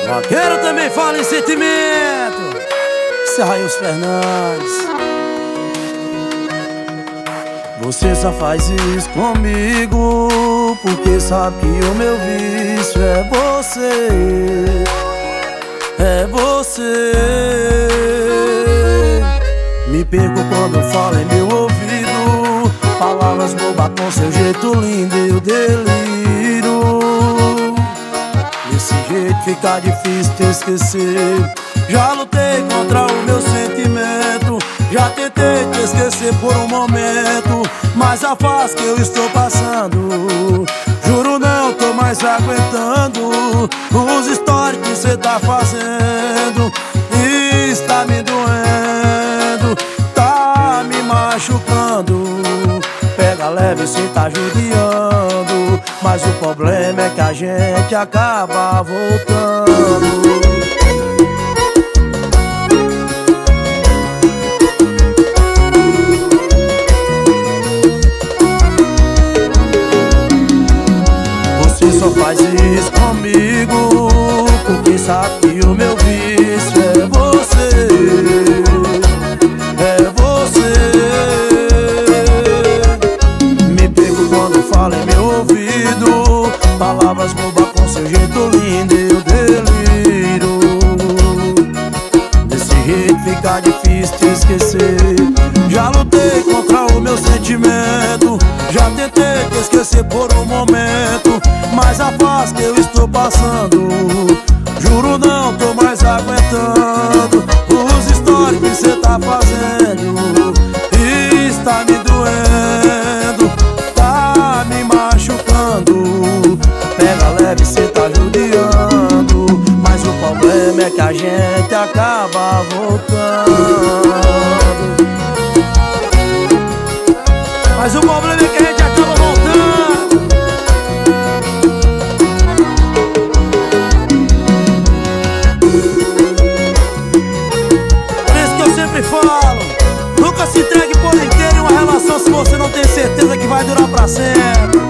Vaqueiro também fala em sentimento. Esse é Rails Fernandes. Você só faz isso comigo porque sabe que o meu vício é você. É você. Me perco quando fala em meu ouvido palavras bobas com seu jeito lindo e eu deliro. Desse jeito fica difícil te esquecer. Já lutei contra o meu sentimento, já tentei te esquecer por um momento, mas a fase que eu estou passando, juro não tô mais aguentando. Os stories que cê tá fazendo está me doendo, tá me machucando. Pega leve, cê tá judiando, mas o problema é que a gente acaba voltando. Só faz isso comigo porque sabe que o meu vício é você. É você. Me pego quando fala em meu ouvido palavras bobas com seu jeito lindo e eu deliro. Desse jeito fica difícil te esquecer. Já lutei contra o meu sentimento, já tentei te esquecer por um momento, mas a fase que eu estou passando, juro não tô mais aguentando. Os stories que cê tá fazendo está me doendo, tá me machucando. Pega leve, cê tá judiando, mas o problema é que a gente acaba voltando. Mas o problema é que a gente acaba voltando. Por isso que eu sempre falo, nunca se entregue por inteiro em uma relação se você não tem certeza que vai durar pra sempre.